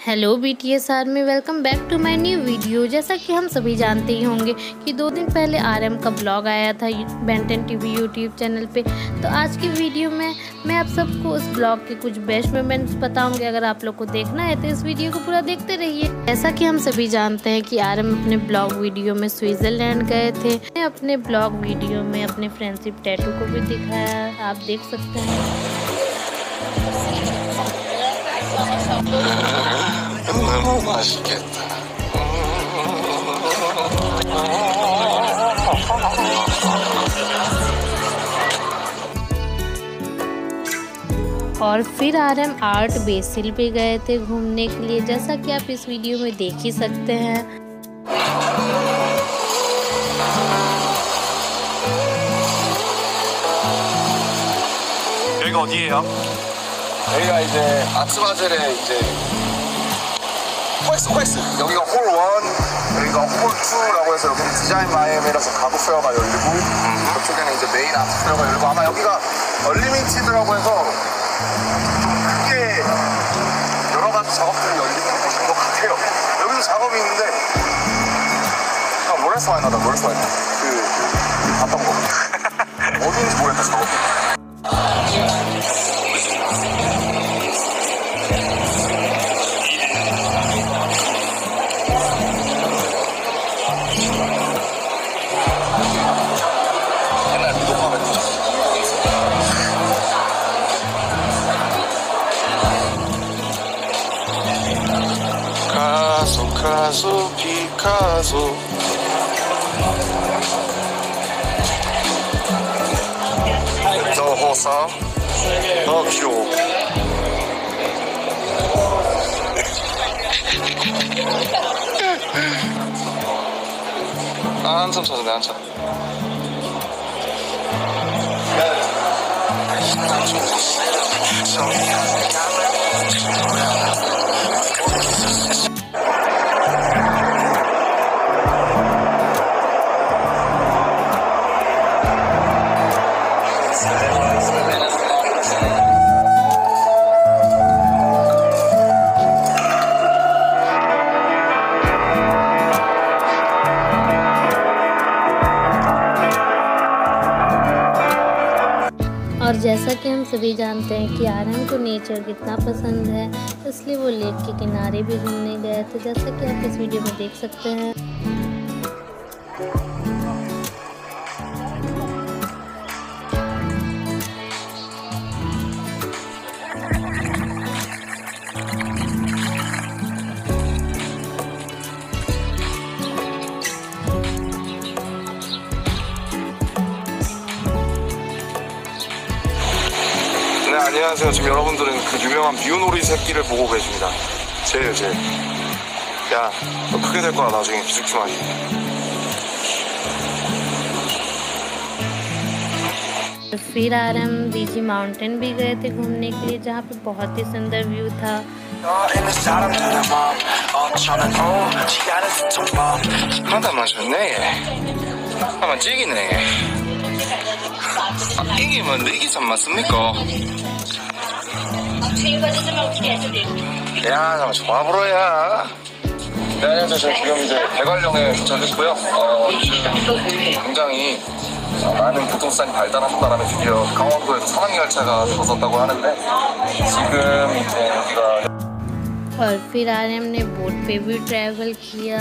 Hello BTS army, welcome back to my new video. जैसा कि हम सभी जानते ही होंगे कि 2 दिन पहले RM का ब्लॉग आया था बेन 10 TV यूट्यूब चैनल पे। तो आज की वीडियो में मैं आप सबको उस ब्लॉग के कुछ बेस्ट मोमेंट्स बताऊंगी। अगर आप लोग को देखना है तो इस वीडियो को पूरा देखते रहिए। जैसा कि हम सभी जानते हैं कि RM अपने ब्लॉग वीडियो में स्विट्जरलैंड गए थे। अपने ब्लॉग वीडियो में अपने फ्रेंडशिप टैटू को भी दिखाया, आप देख सकते हैं। 너무 맛있겠다. और फिर RM आर्ट बेसिल पे गए थे घूमने के लिए, जैसा कि आप इस वीडियो में देख ही सकते हैं। 여기가 어디예요? 여기가 이제 아츠마젤의 이제 코엑스 여기가 홀 1, 여기가 홀 2라고 해서 여기는 디자인 마이애미라서 가구 페어가 열리고 저쪽에는 이제 메인 아트 페어가 열리고 아마 여기가 얼리미티드라고 해서 좀 크게 여러 가지 작업들이 열리는 곳인 것 같아요. 여기도 작업이 있는데 모레스 와이너다 그 봤던 거 어딘지 모르겠다 작업. 가소 피카소 더 호사 더 귀여워. 한참 찾았네 한참. और जैसा कि हम सभी जानते हैं कि RM को नेचर कितना पसंद है, इसलिए वो लेक के किनारे भी घूमने गए थे, जैसा कि आप इस वीडियो में देख सकते हैं। 안녕하세요. 지금 여러분들은 그 유명한 비우놀이 새끼를 보고 계십니다. 쟤. 야, 너 크게 될 거야 나중에 기죽지마이. फिर RM बीजी माउंटेन भी गए थे घूमने के लिए, जहाँ पे बहुत ही सुंदर व्यू था। 하다 마셨네. 한번 찌기네. 이게 뭐 느기선 맞습니까? 야, 잠깐 좋아보러야. 네, 안녕하세요. 저 지금 이제 대관령에 도착했고요. 굉장히 많은 교통수단이 발달한 바람에 드디어 강원도에서 산악 열차가 들어섰다고 하는데 지금 이제 여기가. और फिर RM ने बोट पे भी ट्रैवल किया।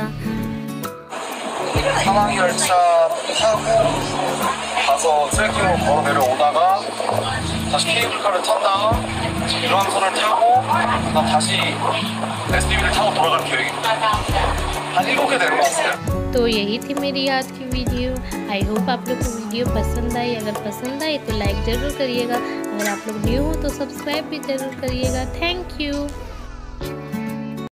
산악 열차 타고 가서 트레킹으로 걸어 내려오다가 다시 케이블카를 탔다가 유람선을 타고 다시 SUV를 타고 돌아가는 계획입니다. 한 7개 되는 것 같아요. तो यही थी मेरी आज की वीडियो। आई होप आप लोग को वीडियो पसंद आई। अगर पसंद आई तो लाइक ज़रूर करिएगा। अगर आप लोग न्यू हो तो सब्सक्राइब भी ज़रूर करिएगा। Thank you.